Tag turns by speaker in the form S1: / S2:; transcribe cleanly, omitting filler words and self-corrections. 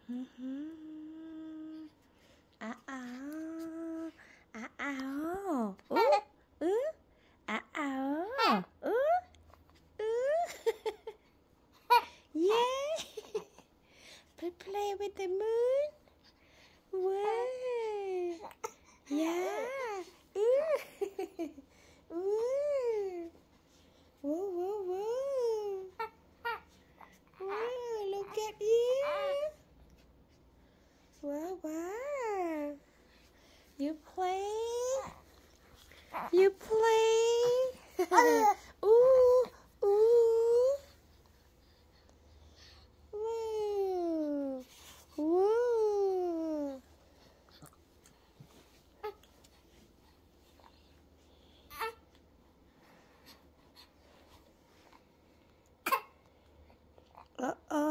S1: Mm-hmm. Uh-oh. Uh-oh. Ooh. Ooh. Uh-oh. Ooh. Ooh. Yay. Play with the moon. Whoa. Yeah. Ooh. Ooh. Whoa, whoa, whoa. Whoa, look at you. Wow, wow. You play? You play? Ooh, ooh. Woo. Woo. Uh-oh.